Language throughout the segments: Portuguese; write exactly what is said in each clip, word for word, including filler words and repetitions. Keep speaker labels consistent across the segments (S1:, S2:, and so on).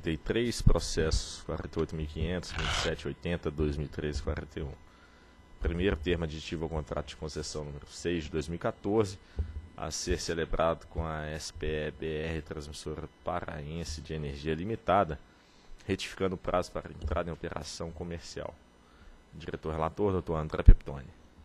S1: quarenta e três, processos quarenta e oito mil e quinhentos, vinte e sete oitenta, dois mil e treze, quarenta e um. Primeiro termo aditivo ao contrato de concessão número seis de dois mil e quatorze, a ser celebrado com a S P E B R Transmissora Paraense de Energia Limitada, retificando o prazo para entrada em operação comercial. Diretor relator, doutor André Peptoni.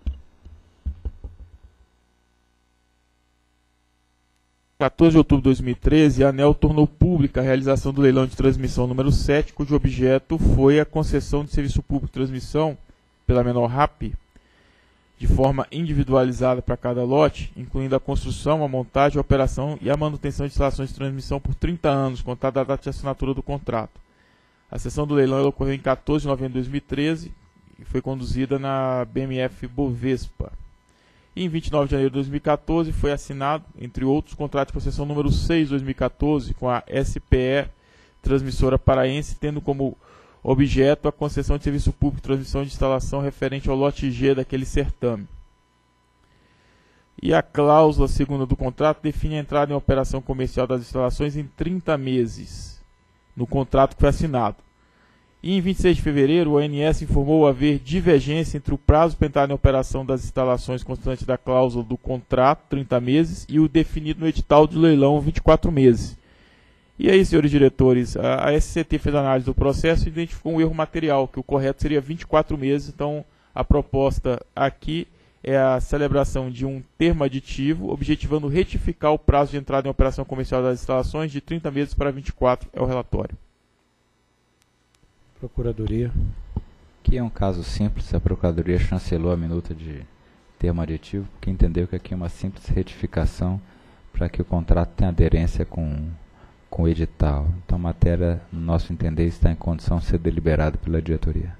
S2: quatorze de outubro de dois mil e treze, a ANEEL tornou pública a realização do leilão de transmissão número sete, cujo objeto foi a concessão de serviço público de transmissão pela menor R A P, de forma individualizada para cada lote, incluindo a construção, a montagem, a operação e a manutenção de instalações de transmissão por trinta anos, contada a data de assinatura do contrato. A sessão do leilão ocorreu em quatorze de novembro de dois mil e treze e foi conduzida na B M F Bovespa. E em vinte e nove de janeiro de dois mil e quatorze foi assinado, entre outros, o contrato de concessão número seis de dois mil e quatorze com a S P E Transmissora Paraense, tendo como objeto a concessão de serviço público de transmissão de instalação referente ao lote G daquele certame. E a cláusula segunda do contrato define a entrada em operação comercial das instalações em trinta meses, no contrato que foi assinado. E em vinte e seis de fevereiro, o O N S informou haver divergência entre o prazo para entrar em operação das instalações constante da cláusula do contrato, trinta meses, e o definido no edital de leilão, vinte e quatro meses. E aí, senhores diretores, a, a S C T fez a análise do processo e identificou um erro material, que o correto seria vinte e quatro meses. Então, a proposta aqui é a celebração de um termo aditivo, objetivando retificar o prazo de entrada em operação comercial das instalações de trinta meses para vinte e quatro, é o relatório.
S3: Procuradoria.
S4: Aqui é um caso simples, a Procuradoria chancelou a minuta de termo aditivo, porque entendeu que aqui é uma simples retificação para que o contrato tenha aderência com, com o edital. Então a matéria, no nosso entender, está em condição de ser deliberada pela diretoria.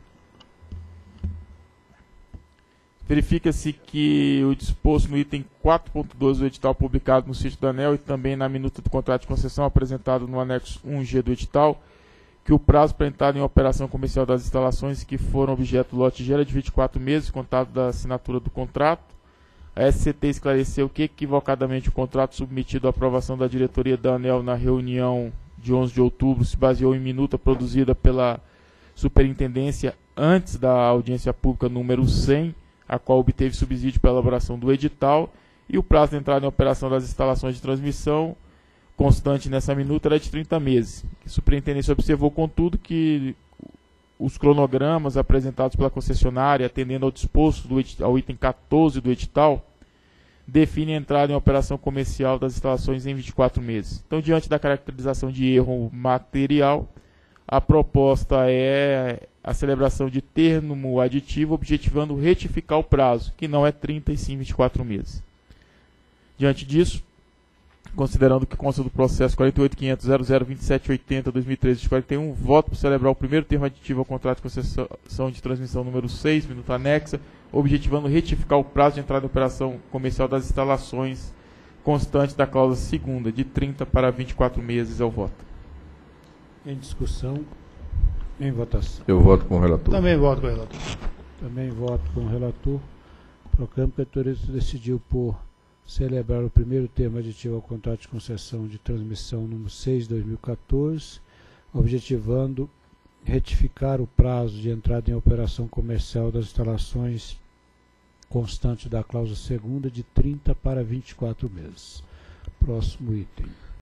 S2: Verifica-se que o disposto no item quatro ponto dois do edital publicado no sítio da ANEEL e também na minuta do contrato de concessão apresentado no anexo um G do edital, que o prazo para entrada em operação comercial das instalações que foram objeto do lote G era de vinte e quatro meses, contado da assinatura do contrato. A S C T esclareceu que, equivocadamente, o contrato submetido à aprovação da diretoria da ANEEL na reunião de onze de outubro se baseou em minuta produzida pela Superintendência antes da audiência pública número cem, a qual obteve subsídio para a elaboração do edital, e o prazo de entrada em operação das instalações de transmissão constante nessa minuta era de trinta meses. A superintendência observou, contudo, que os cronogramas apresentados pela concessionária, atendendo ao disposto do edital, ao item quatorze do edital, definem a entrada em operação comercial das instalações em vinte e quatro meses. Então, diante da caracterização de erro material, a proposta é a celebração de termo aditivo, objetivando retificar o prazo, que não é trinta e sim vinte e quatro meses. Diante disso, considerando que consta do processo quarenta e oito quinhentos zero zero vinte e sete oitenta dois mil e treze de quarenta e um, voto para celebrar o primeiro termo aditivo ao contrato de concessão de transmissão número seis, minuta anexa, objetivando retificar o prazo de entrada em operação comercial das instalações constante da cláusula segunda, de trinta para vinte e quatro meses. É o voto.
S3: Em discussão, em votação.
S5: Eu voto com o relator.
S6: Também voto com o relator.
S3: Também voto com o relator. O Procampo Petorito decidiu por celebrar o primeiro termo aditivo ao contrato de concessão de transmissão número seis de dois mil e quatorze, objetivando retificar o prazo de entrada em operação comercial das instalações constantes da cláusula segunda de trinta para vinte e quatro meses. Próximo item.